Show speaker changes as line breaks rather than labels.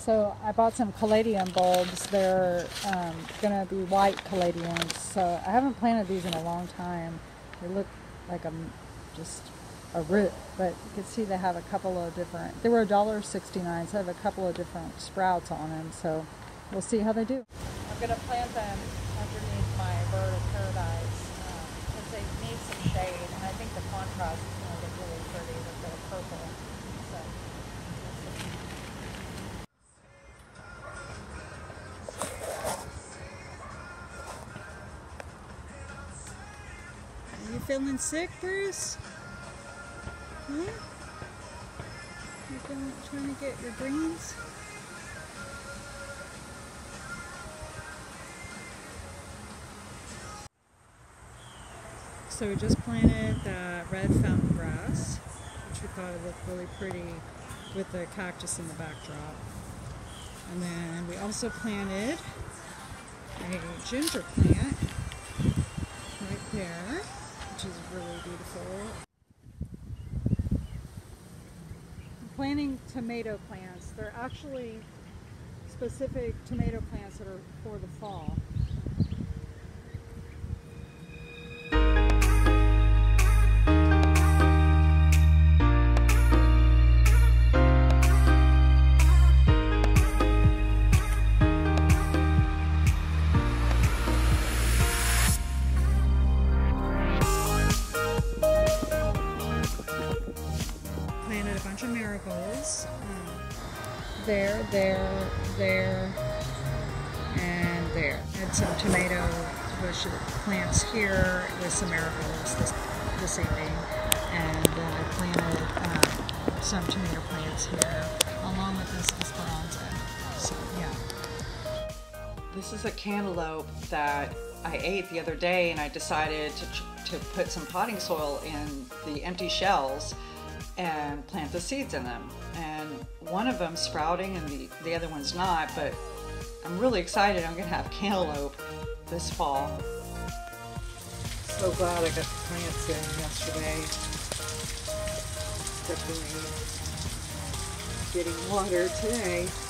So I bought some caladium bulbs. They're gonna be white caladiums. So I haven't planted these in a long time. They look like just a root, but you can see they have a couple of different. They were $1.69, so I have a couple of different sprouts on them. So we'll see how they do. I'm gonna plant them underneath my bird of paradise because they need some shade, and I think the contrast is gonna look really pretty with the purple. So. Are you feeling sick, Bruce? Huh? You trying to get your greens? So we just planted the red fountain grass, which we thought would look really pretty with the cactus in the backdrop. And then we also planted a ginger plant right there, which is really beautiful. I'm planting tomato plants. They're actually specific tomato plants that are for the fall. Planted a bunch of marigolds. There, and there. Had some tomato bush plants here with some marigolds this evening, and I planted some tomato plants here along with this Esperanza. So yeah.
This is a cantaloupe that I ate the other day, and I decided to put some potting soil in the empty shells and plant the seeds in them. And one of them's sprouting and the other one's not, but I'm really excited. I'm gonna have cantaloupe this fall. So glad I got the plants in yesterday. Definitely getting water today.